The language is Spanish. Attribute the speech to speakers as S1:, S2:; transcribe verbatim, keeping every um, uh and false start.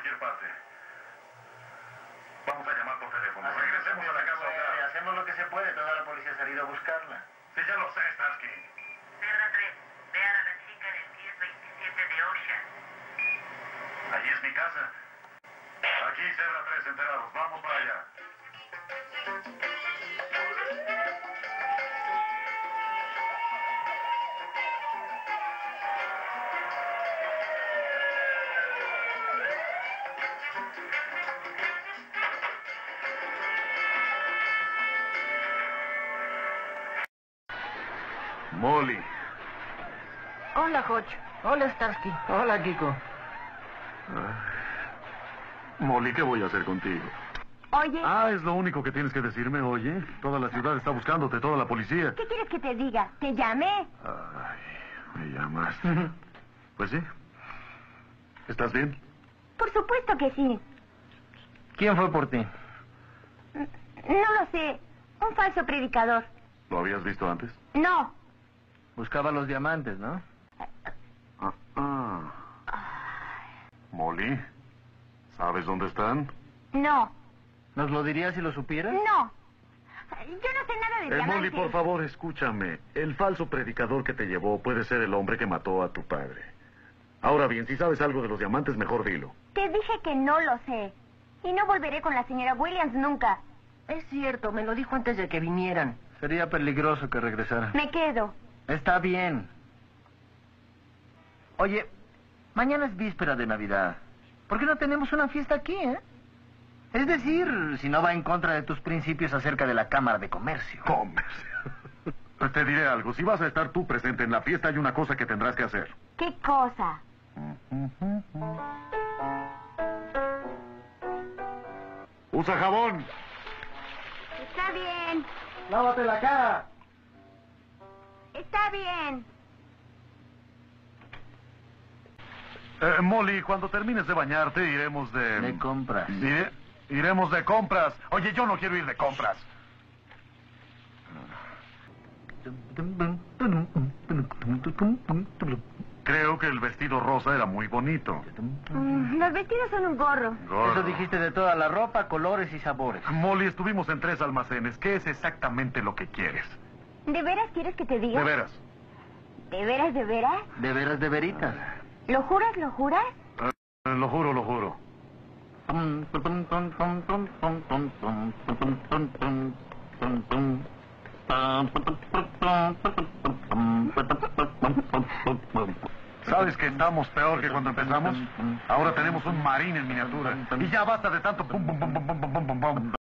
S1: cualquier parte. Vamos a llamar por teléfono.
S2: Hacemos
S1: Regresemos a la casa
S2: puede,
S1: hogar.
S2: Hacemos lo que se puede. Toda la policía ha salido a buscarla.
S1: Sí, ya lo sé, Starsky.
S3: Cebra tres, vean a la chica en el diez veintisiete de Ocean.
S1: Allí es mi casa. Aquí, Cebra tres, enterados. Vamos para allá. Molly.
S4: Hola, Hodge. Hola, Starsky. Hola, Kiko.
S1: Molly, ¿qué voy a hacer contigo?
S5: Oye,
S1: Ah, es lo único que tienes que decirme, oye. Toda la ciudad está buscándote, toda la policía.
S5: ¿qué quieres que te diga? ¿Te llamé?
S1: Ay, me llamaste. Pues sí. ¿Estás bien?
S5: Por supuesto que sí.
S4: ¿Quién fue por ti?
S5: No lo sé. Un falso predicador.
S1: ¿Lo habías visto antes?
S5: No.
S4: Buscaba los diamantes, ¿no?
S1: Ah, ah. Molly, ¿sabes dónde están?
S5: No.
S4: ¿Nos lo dirías si lo supieras?
S5: No. Yo no sé nada de
S1: Eh,
S5: diamantes.
S1: Molly, por favor, escúchame. El falso predicador que te llevó puede ser el hombre que mató a tu padre. Ahora bien, si sabes algo de los diamantes, mejor dilo.
S5: Te dije que no lo sé. Y no volveré con la señora Williams nunca.
S4: Es cierto, me lo dijo antes de que vinieran. Sería peligroso que regresara.
S5: Me quedo.
S4: Está bien. Oye, mañana es víspera de Navidad. ¿Por qué no tenemos una fiesta aquí, eh? Es decir, si no va en contra de tus principios acerca de la Cámara de Comercio.
S1: Comercio. Pues te diré algo. Si vas a estar tú presente en la fiesta, hay una cosa que tendrás que hacer.
S5: ¿Qué cosa?
S1: Usa jabón.
S5: Está bien.
S4: ¡Lávate la cara!
S5: Está bien.
S1: Eh, Molly, cuando termines de bañarte, iremos de...
S4: De compras.
S1: Ire- Iremos de compras. Oye, yo no quiero ir de compras. Creo que el vestido rosa era muy bonito.
S5: Mm, los vestidos son un gorro.
S1: Gordo.
S4: Eso dijiste de toda la ropa, colores y sabores.
S1: Molly, estuvimos en tres almacenes. ¿Qué es exactamente lo que quieres?
S5: ¿De veras quieres que te diga?
S1: De veras.
S5: ¿De veras, de veras?
S4: De veras, de veritas.
S5: ¿Lo juras, lo juras?
S1: Eh, lo juro, lo juro. ¿Sabes que estamos peor que cuando empezamos? Ahora tenemos un marín en miniatura. Y ya basta de tanto pum, pum, pum, pum, pum, pum, pum, pum.